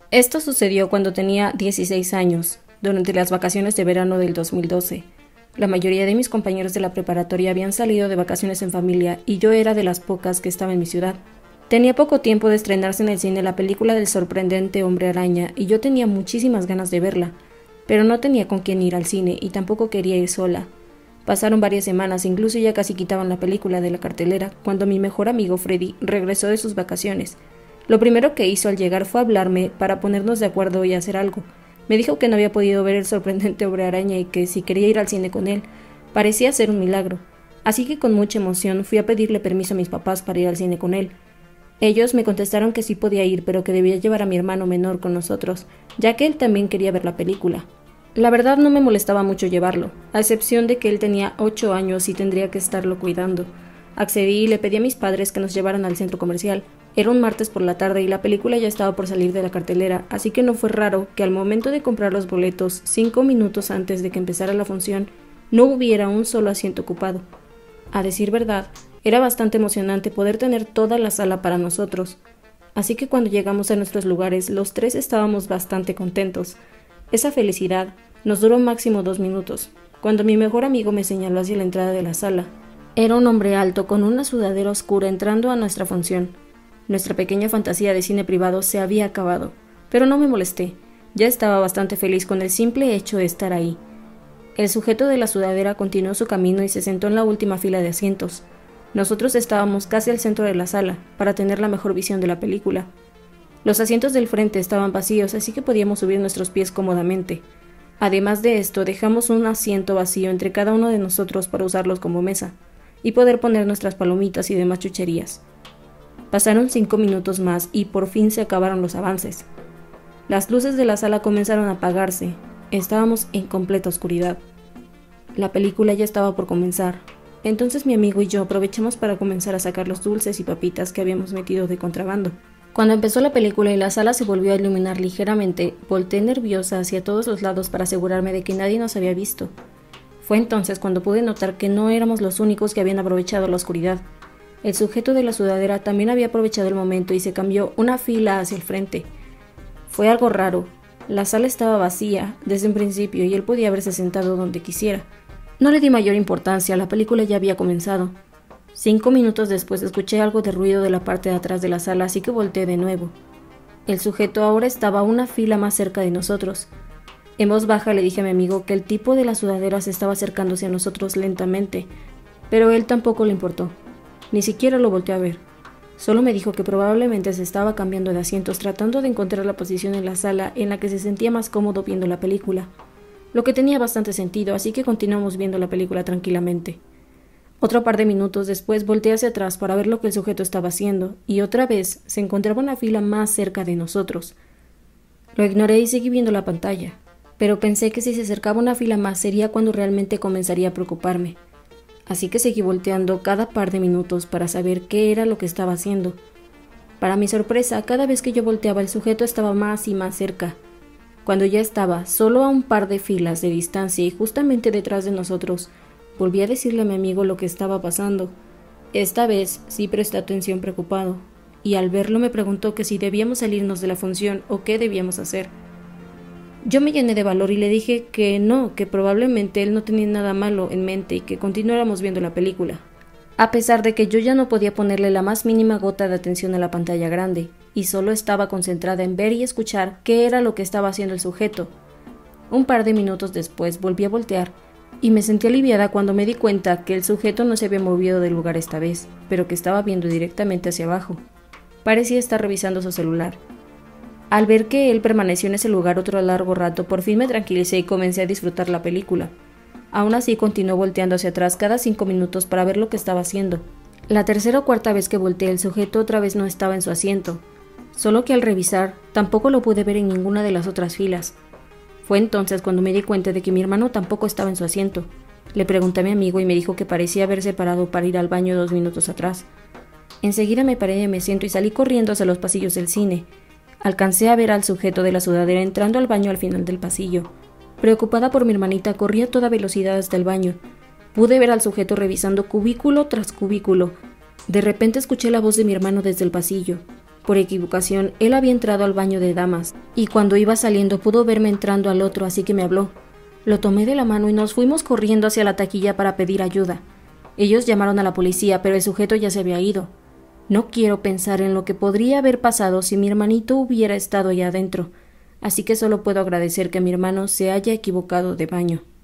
Esto sucedió cuando tenía 16 años, durante las vacaciones de verano del 2012. La mayoría de mis compañeros de la preparatoria habían salido de vacaciones en familia y yo era de las pocas que estaba en mi ciudad. Tenía poco tiempo de estrenarse en el cine la película del sorprendente Hombre Araña y yo tenía muchísimas ganas de verla, pero no tenía con quién ir al cine y tampoco quería ir sola. Pasaron varias semanas, incluso ya casi quitaban la película de la cartelera, cuando mi mejor amigo Freddy regresó de sus vacaciones. Lo primero que hizo al llegar fue hablarme para ponernos de acuerdo y hacer algo. Me dijo que no había podido ver el sorprendente Hombre Araña y que si quería ir al cine con él. Parecía ser un milagro. Así que con mucha emoción fui a pedirle permiso a mis papás para ir al cine con él. Ellos me contestaron que sí podía ir, pero que debía llevar a mi hermano menor con nosotros, ya que él también quería ver la película. La verdad no me molestaba mucho llevarlo, a excepción de que él tenía 8 años y tendría que estarlo cuidando. Accedí y le pedí a mis padres que nos llevaran al centro comercial. Era un martes por la tarde y la película ya estaba por salir de la cartelera, así que no fue raro que al momento de comprar los boletos, 5 minutos antes de que empezara la función, no hubiera un solo asiento ocupado. A decir verdad, era bastante emocionante poder tener toda la sala para nosotros. Así que cuando llegamos a nuestros lugares, los tres estábamos bastante contentos. Esa felicidad nos duró máximo 2 minutos, cuando mi mejor amigo me señaló hacia la entrada de la sala. Era un hombre alto con una sudadera oscura entrando a nuestra función. Nuestra pequeña fantasía de cine privado se había acabado, pero no me molesté. Ya estaba bastante feliz con el simple hecho de estar ahí. El sujeto de la sudadera continuó su camino y se sentó en la última fila de asientos. Nosotros estábamos casi al centro de la sala, para tener la mejor visión de la película. Los asientos del frente estaban vacíos, así que podíamos subir nuestros pies cómodamente. Además de esto, dejamos un asiento vacío entre cada uno de nosotros para usarlos como mesa, y poder poner nuestras palomitas y demás chucherías. Pasaron 5 minutos más y por fin se acabaron los avances. Las luces de la sala comenzaron a apagarse. Estábamos en completa oscuridad. La película ya estaba por comenzar. Entonces mi amigo y yo aprovechamos para comenzar a sacar los dulces y papitas que habíamos metido de contrabando. Cuando empezó la película y la sala se volvió a iluminar ligeramente, volteé nerviosa hacia todos los lados para asegurarme de que nadie nos había visto. Fue entonces cuando pude notar que no éramos los únicos que habían aprovechado la oscuridad. El sujeto de la sudadera también había aprovechado el momento y se cambió una fila hacia el frente. Fue algo raro. La sala estaba vacía desde un principio y él podía haberse sentado donde quisiera. No le di mayor importancia, la película ya había comenzado. 5 minutos después escuché algo de ruido de la parte de atrás de la sala, así que volteé de nuevo. El sujeto ahora estaba una fila más cerca de nosotros. En voz baja le dije a mi amigo que el tipo de la sudadera se estaba acercándose a nosotros lentamente, pero él tampoco le importó. Ni siquiera lo volteó a ver. Solo me dijo que probablemente se estaba cambiando de asientos tratando de encontrar la posición en la sala en la que se sentía más cómodo viendo la película. Lo que tenía bastante sentido, así que continuamos viendo la película tranquilamente. Otro par de minutos después volteé hacia atrás para ver lo que el sujeto estaba haciendo, y otra vez se encontraba una fila más cerca de nosotros. Lo ignoré y seguí viendo la pantalla, pero pensé que si se acercaba una fila más sería cuando realmente comenzaría a preocuparme. Así que seguí volteando cada par de minutos para saber qué era lo que estaba haciendo. Para mi sorpresa, cada vez que yo volteaba el sujeto estaba más y más cerca. Cuando ya estaba solo a un par de filas de distancia y justamente detrás de nosotros, volví a decirle a mi amigo lo que estaba pasando. Esta vez sí presté atención preocupado, y al verlo me preguntó que si debíamos salirnos de la función o qué debíamos hacer. Yo me llené de valor y le dije que no, que probablemente él no tenía nada malo en mente y que continuáramos viendo la película. A pesar de que yo ya no podía ponerle la más mínima gota de atención a la pantalla grande, y solo estaba concentrada en ver y escuchar qué era lo que estaba haciendo el sujeto. Un par de minutos después volví a voltear, y me sentí aliviada cuando me di cuenta que el sujeto no se había movido del lugar esta vez, pero que estaba viendo directamente hacia abajo. Parecía estar revisando su celular. Al ver que él permaneció en ese lugar otro largo rato, por fin me tranquilicé y comencé a disfrutar la película. Aún así continuó volteando hacia atrás cada 5 minutos para ver lo que estaba haciendo. La tercera o cuarta vez que volteé, el sujeto otra vez no estaba en su asiento, solo que al revisar tampoco lo pude ver en ninguna de las otras filas. Fue entonces cuando me di cuenta de que mi hermano tampoco estaba en su asiento. Le pregunté a mi amigo y me dijo que parecía haberse parado para ir al baño 2 minutos atrás. Enseguida me paré de mi asiento y salí corriendo hacia los pasillos del cine. Alcancé a ver al sujeto de la sudadera entrando al baño al final del pasillo. Preocupada por mi hermanita, corrí a toda velocidad hasta el baño. Pude ver al sujeto revisando cubículo tras cubículo. De repente escuché la voz de mi hermano desde el pasillo. Por equivocación, él había entrado al baño de damas, y cuando iba saliendo pudo verme entrando al otro, así que me habló. Lo tomé de la mano y nos fuimos corriendo hacia la taquilla para pedir ayuda. Ellos llamaron a la policía, pero el sujeto ya se había ido. No quiero pensar en lo que podría haber pasado si mi hermanito hubiera estado allá adentro, así que solo puedo agradecer que mi hermano se haya equivocado de baño.